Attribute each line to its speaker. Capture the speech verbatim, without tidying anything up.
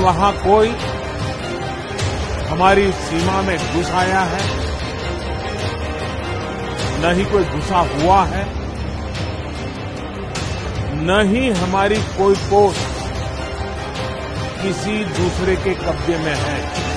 Speaker 1: वहां कोई हमारी सीमा में घुस आया है, न ही कोई घुसा हुआ है, न ही हमारी कोई पोस्ट किसी दूसरे के कब्जे में है।